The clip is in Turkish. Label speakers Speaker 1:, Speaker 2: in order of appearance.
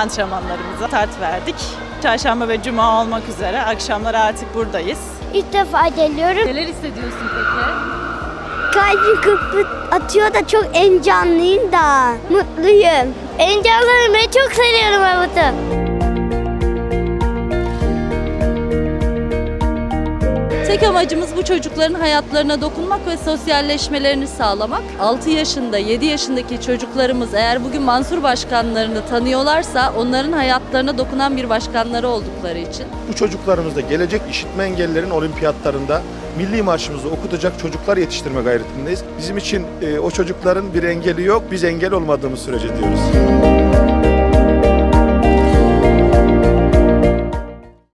Speaker 1: antrenmanlarımıza start verdik. Çarşamba ve cuma olmak üzere akşamları artık buradayız.
Speaker 2: İlk defa geliyorum.
Speaker 3: Neler hissediyorsun peki?
Speaker 2: Kalbim kıpır atıyor da çok heyecanlıyım da. Mutluyum. Heyecanlıyım. Ben çok seviyorum havuzu.
Speaker 3: Tek amacımız bu çocukların hayatlarına dokunmak ve sosyalleşmelerini sağlamak. 6 yaşında, 7 yaşındaki çocuklarımız eğer bugün Mansur başkanlarını tanıyorlarsa onların hayatlarına dokunan bir başkanları oldukları için.
Speaker 4: Bu çocuklarımızda gelecek işitme engellilerin olimpiyatlarında milli marşımızı okutacak çocuklar yetiştirme gayretindeyiz. Bizim için o çocukların bir engeli yok, biz engel olmadığımız sürece diyoruz.